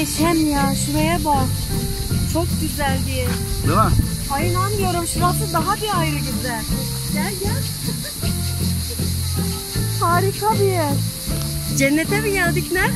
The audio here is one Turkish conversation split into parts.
Muhteşem ya, şuraya bak. Çok güzel bir yer. Değil mi? Ay inanmıyorum, şurası daha bir ayrı güzel. Gel gel. Harika bir yer. Cennete mi geldik ne?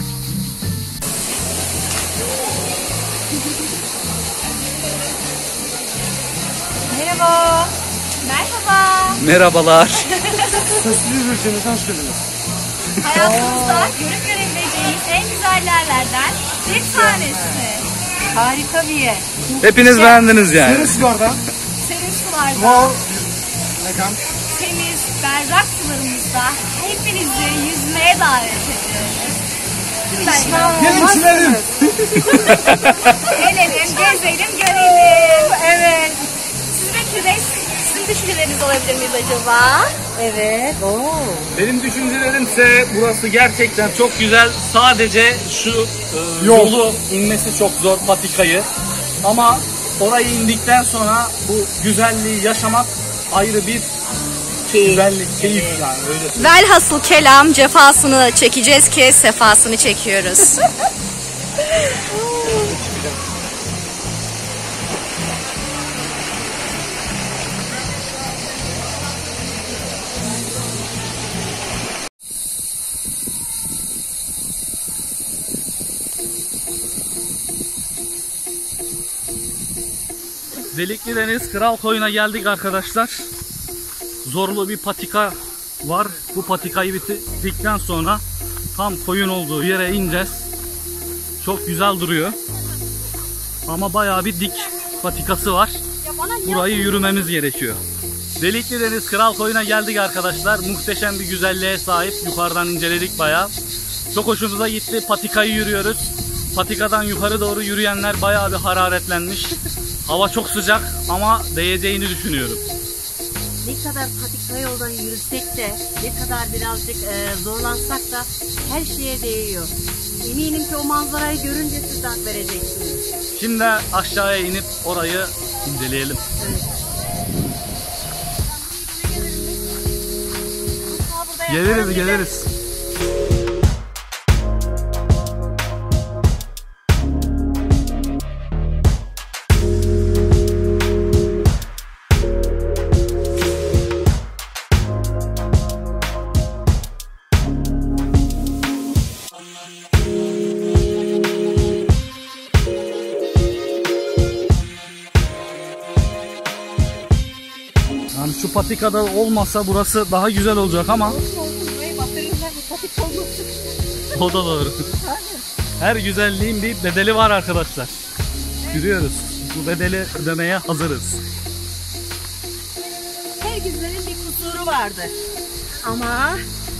Merhaba. Merhaba. Merhabalar. Sesli bir cennetten söylüyor. Hayatımızda görüp görebileceğiniz en güzel yerlerden bir tanesi. Harika bir yer. Hepiniz beğendiniz yani. Serin sularda. Serin sularda, Doğal mekan. temiz, berrak sularımızda hepinizi yüzmeye davet ediyoruz. Gelin içinelim. Gelelim, gezelim, görelim. Evet. Sizin düşünceleriniz olabilir miyiz acaba? Evet. Oo. Benim düşüncelerimse burası gerçekten çok güzel. Sadece şu yolu inmesi çok zor, patikayı. Ama orayı indikten sonra bu güzelliği yaşamak ayrı bir güzellik, keyif yani öyle. Velhasıl kelam cefasını çekeceğiz ki sefasını çekiyoruz. Delikli Deniz Kral Koyun'a geldik arkadaşlar. Zorlu bir patika var. Bu patikayı bitirdikten sonra tam koyun olduğu yere ineceğiz. Çok güzel duruyor. Ama bayağı bir dik patikası var. Burayı yürümemiz gerekiyor. Delikli Deniz Kral Koyun'a geldik arkadaşlar. Muhteşem bir güzelliğe sahip. Yukarıdan inceledik bayağı. Çok hoşumuza gitti. Patikayı yürüyoruz. Patikadan yukarı doğru yürüyenler bayağı bir hararetlenmiş. Hava çok sıcak ama değeceğini düşünüyorum. Ne kadar patika yoldan yürüsek de, ne kadar birazcık zorlansak da her şeye değiyor. Eminim ki o manzarayı görünce siz de hak vereceksiniz. Şimdi aşağıya inip orayı inceleyelim. Evet. Geliriz. Yani şu patikada olmasa burası daha güzel olacak ama o da doğru. Her güzelliğin bir bedeli var arkadaşlar. Yürüyoruz. Bu bedeli ödemeye hazırız. Her güzelin bir kusuru vardır. Ama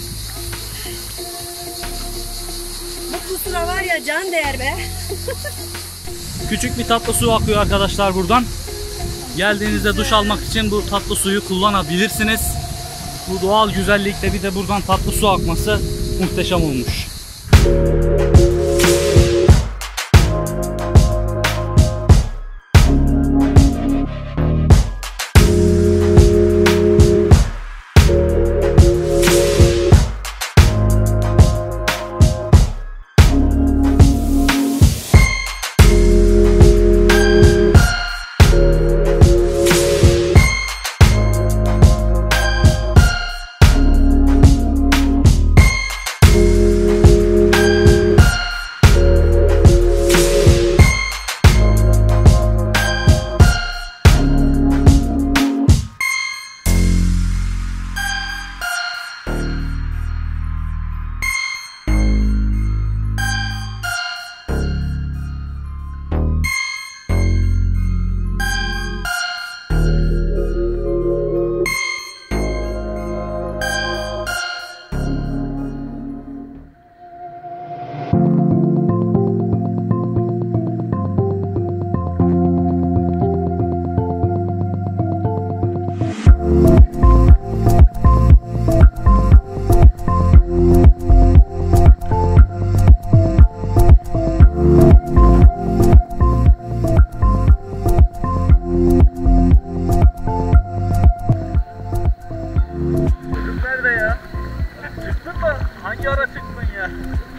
bu kusura var ya can değer be. Küçük bir tatlı su akıyor arkadaşlar buradan. Geldiğinizde duş almak için bu tatlı suyu kullanabilirsiniz. Bu doğal güzellikte bir de buradan tatlı su akması muhteşem olmuş.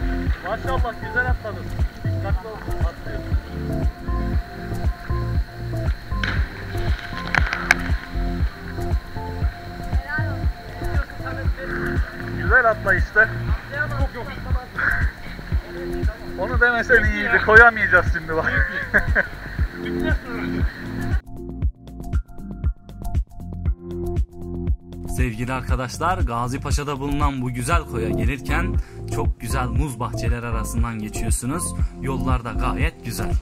Maşallah güzel atladın. Dikkatli ol. Atlıyor. Güzel atla işte. Onu demesen iyiydi. Koyamayacağız şimdi bak. Sevgili arkadaşlar, Gazi Paşa'da bulunan bu güzel koya gelirken çok güzel muz bahçeleri arasından geçiyorsunuz. Yollar da gayet güzel.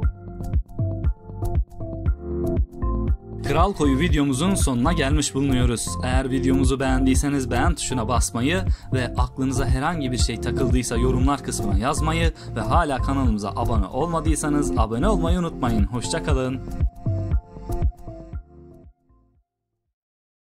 Kral Koyu videomuzun sonuna gelmiş bulunuyoruz. Eğer videomuzu beğendiyseniz beğen tuşuna basmayı ve aklınıza herhangi bir şey takıldıysa yorumlar kısmına yazmayı ve hala kanalımıza abone olmadıysanız abone olmayı unutmayın. Hoşça kalın.